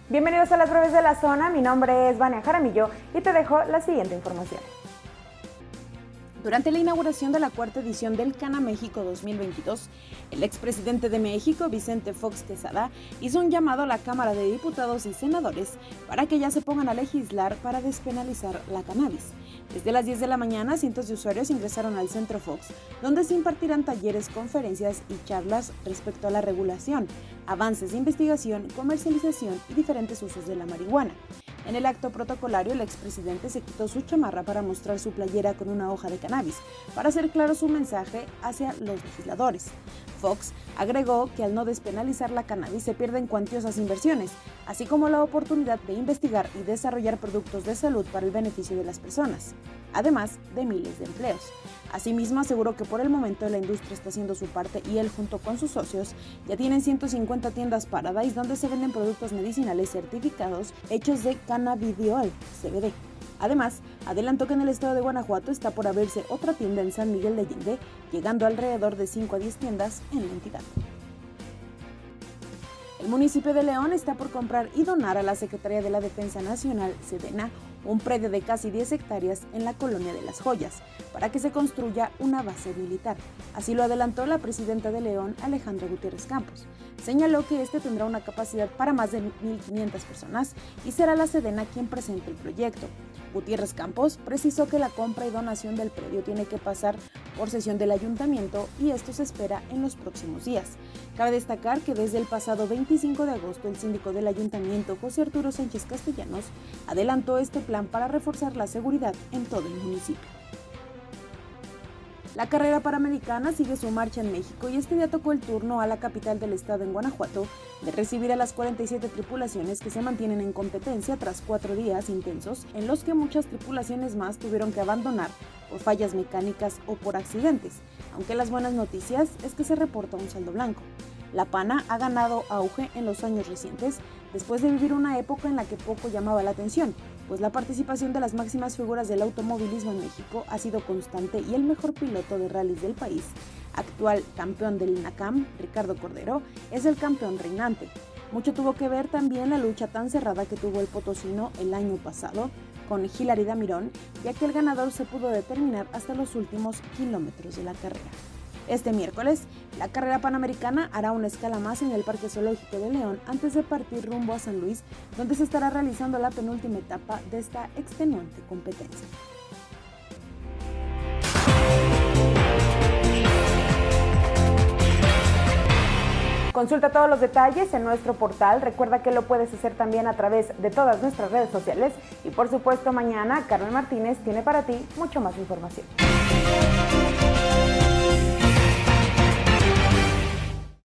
Bienvenidos a las breves de la zona, mi nombre es Vania Jaramillo y te dejo la siguiente información. Durante la inauguración de la cuarta edición del Cana México 2022, el expresidente de México, Vicente Fox Quesada, hizo un llamado a la Cámara de Diputados y Senadores para que ya se pongan a legislar para despenalizar la cannabis. Desde las 10 de la mañana, cientos de usuarios ingresaron al Centro Fox, donde se impartirán talleres, conferencias y charlas respecto a la regulación, avances de investigación, comercialización y diferentes usos de la marihuana. En el acto protocolario, el expresidente se quitó su chamarra para mostrar su playera con una hoja de cannabis, para hacer claro su mensaje hacia los legisladores. Fox agregó que al no despenalizar la cannabis se pierden cuantiosas inversiones, así como la oportunidad de investigar y desarrollar productos de salud para el beneficio de las personas, además de miles de empleos. Asimismo, aseguró que por el momento la industria está haciendo su parte y él, junto con sus socios, ya tienen 150 tiendas Paradise donde se venden productos medicinales certificados hechos de cannabidiol, CBD. Además, adelantó que en el estado de Guanajuato está por abrirse otra tienda en San Miguel de Allende, llegando alrededor de 5 a 10 tiendas en la entidad. El municipio de León está por comprar y donar a la Secretaría de la Defensa Nacional, Sedena, un predio de casi 10 hectáreas en la colonia de Las Joyas, para que se construya una base militar. Así lo adelantó la presidenta de León, Alejandra Gutiérrez Campos. Señaló que este tendrá una capacidad para más de 1.500 personas y será la Sedena quien presente el proyecto. Gutiérrez Campos precisó que la compra y donación del predio tiene que pasar por sesión del ayuntamiento y esto se espera en los próximos días. Cabe destacar que desde el pasado 25 de agosto el síndico del ayuntamiento, José Arturo Sánchez Castellanos, adelantó este plan para reforzar la seguridad en todo el municipio. La carrera panamericana sigue su marcha en México y este día tocó el turno a la capital del estado en Guanajuato de recibir a las 47 tripulaciones que se mantienen en competencia tras 4 días intensos en los que muchas tripulaciones más tuvieron que abandonar por fallas mecánicas o por accidentes, aunque las buenas noticias es que se reporta un saldo blanco. La Pana ha ganado auge en los años recientes después de vivir una época en la que poco llamaba la atención, pues la participación de las máximas figuras del automovilismo en México ha sido constante y el mejor piloto de rallies del país, actual campeón del INACAM, Ricardo Cordero, es el campeón reinante. Mucho tuvo que ver también la lucha tan cerrada que tuvo el potosino el año pasado con Hilary Damirón, ya que el ganador se pudo determinar hasta los últimos kilómetros de la carrera. Este miércoles, la carrera panamericana hará una escala más en el Parque Zoológico de León antes de partir rumbo a San Luis, donde se estará realizando la penúltima etapa de esta extenuante competencia. Consulta todos los detalles en nuestro portal. Recuerda que lo puedes hacer también a través de todas nuestras redes sociales. Y por supuesto, mañana Carmen Martínez tiene para ti mucho más información.